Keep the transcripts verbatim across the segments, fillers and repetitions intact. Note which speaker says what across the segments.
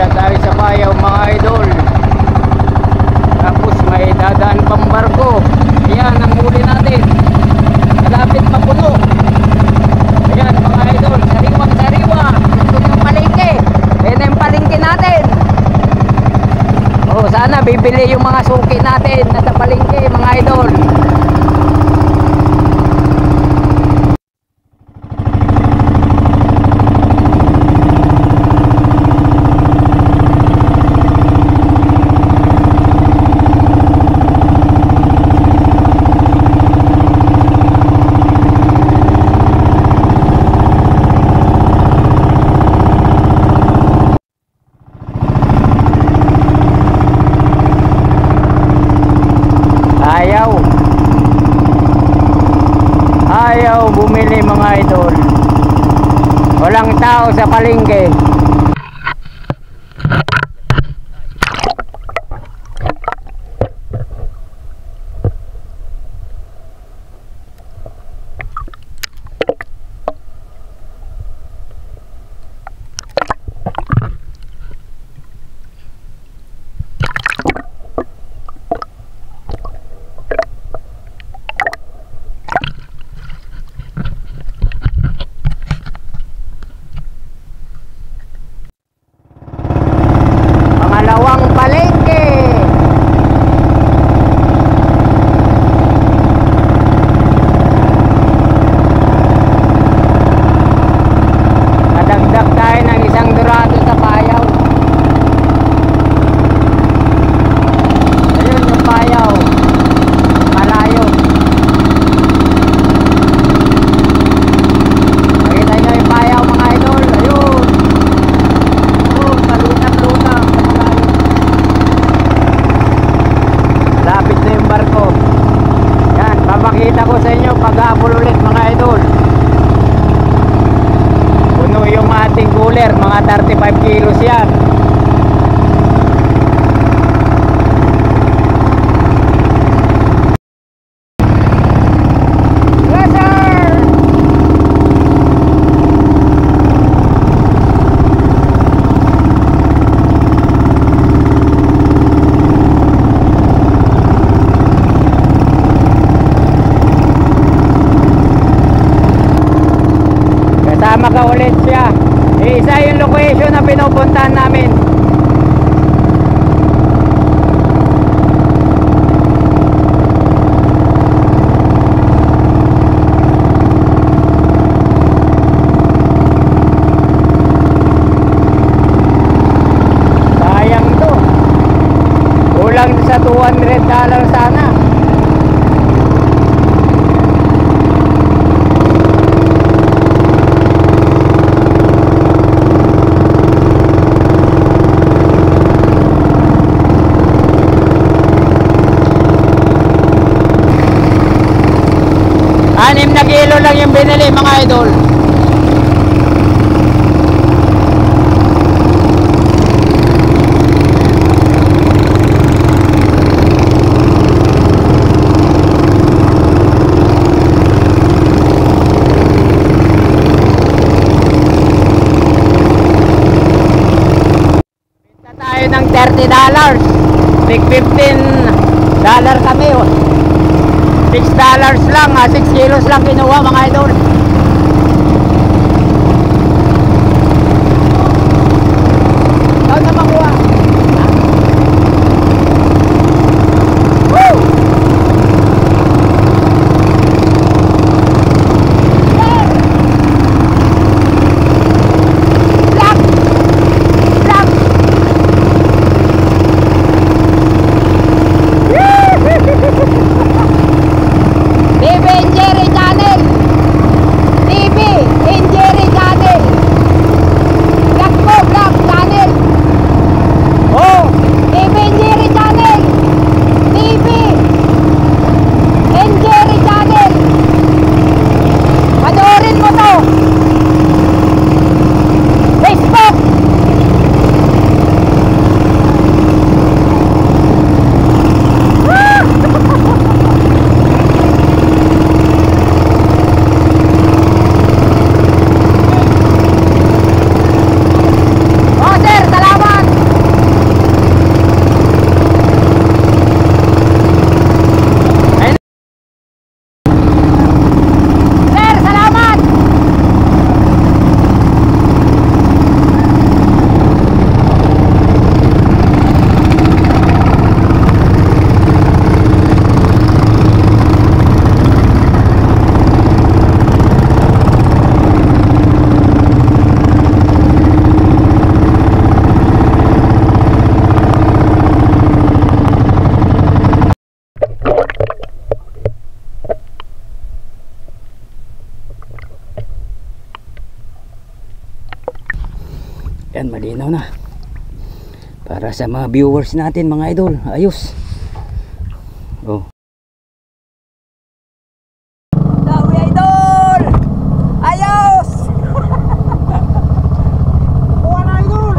Speaker 1: Papunta tayo sa bayaw mga idol. Tapos may dadaan pang barko. Ayan ang huli natin. Malapit mapuno. Ayan mga idol, sariwang sariwa. Ito yung palengke. Ayan yung palengke natin. Oh, sana bibili yung mga suki natin na sa palengke mga idol. Ayaw Ayaw bumili mga idol. Walang tao sa palengke. Pangalawang palengke. Nadagdag tayo ng isang dorado sa payaw. Ayun yung payaw. Malayo. Nakita nyo yung payaw mga idol. Ayun. Oh, palutang-lutang. Lapit na yung barko. Yan, papakita ko sa inyo pag-aabol ulit mga idol. Puno yung ating cooler, mga thirty-five kilos yan. Yes sir! Kasama ka ulit siya. Eh, isa yung location na pinupuntahan namin. Sayang to. Kulang sa two hundred dollars sana. Anim na kilo lang yung binili mga idol. Benta tayo ng thirty dollars. Tig fifteen dollars kami. Oh. six dollars lang, ah, six kilos lang kinuha mga idol. Saan na makuha? Woo! Black! Black! Baby Jerry Channel. Yan, malinaw na. Para sa mga viewers natin mga idol, ayos. Oh. Dami idol! Ayos! Kuha na idol!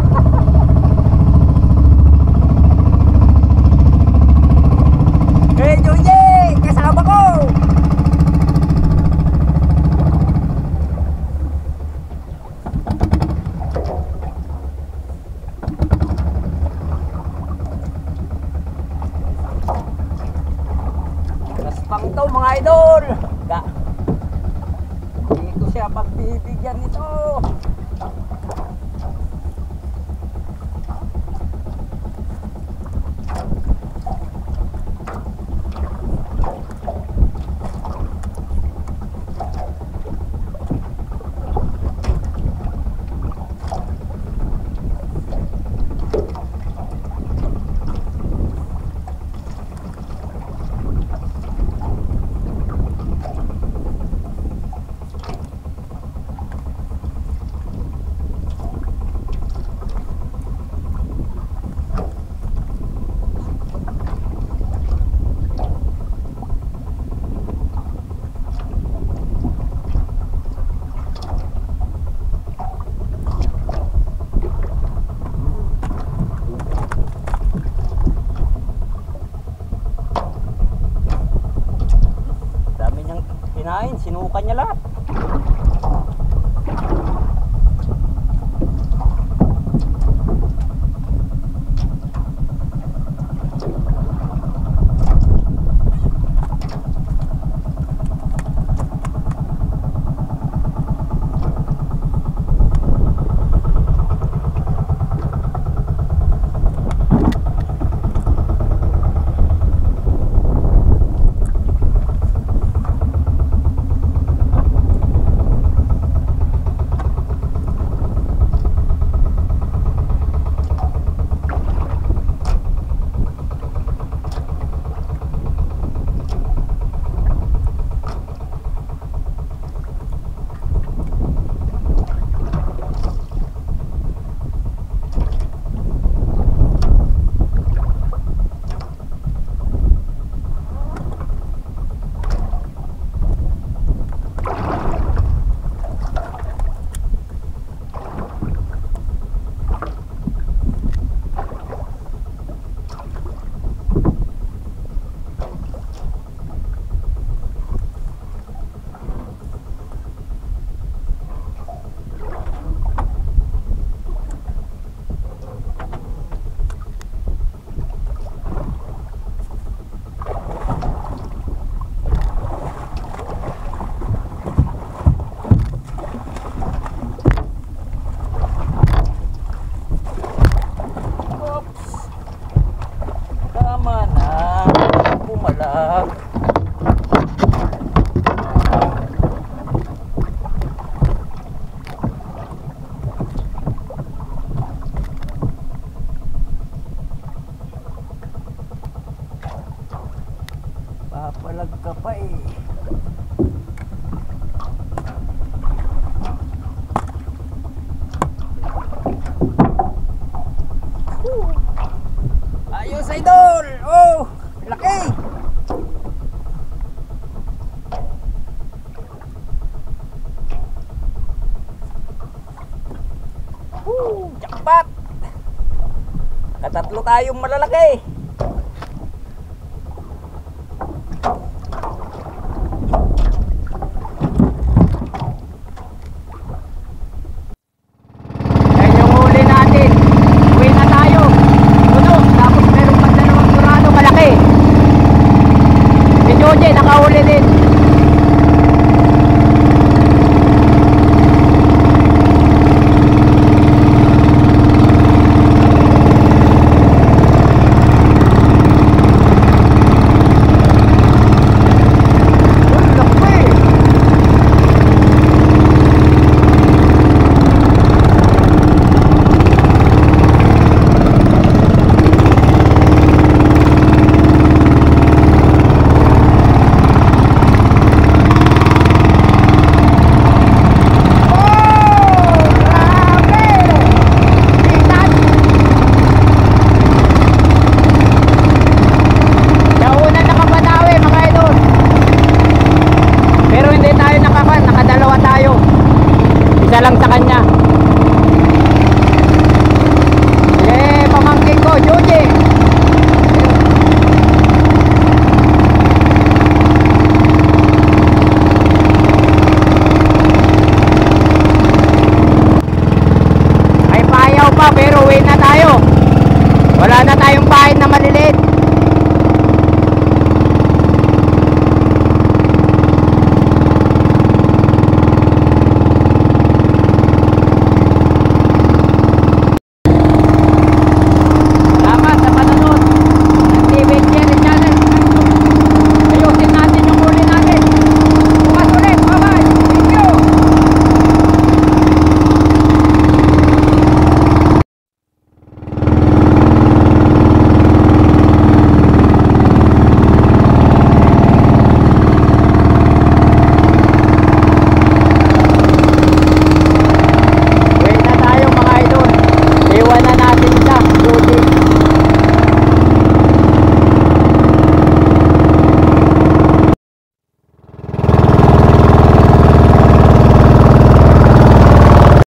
Speaker 1: Hey Joye! Kasama ko! Raspang to mga idol! Ga. Dito siya pagbibigyan nito! Kinain, sinukan niya lahat. Papalag ka pa eh. Ayos idol! Oh! Laki! Woo! Jackpot! Katatlo tayong malalaki! Nakahuli din. araw pa pero uwi na tayo. Wala na tayong bahay na maliliit.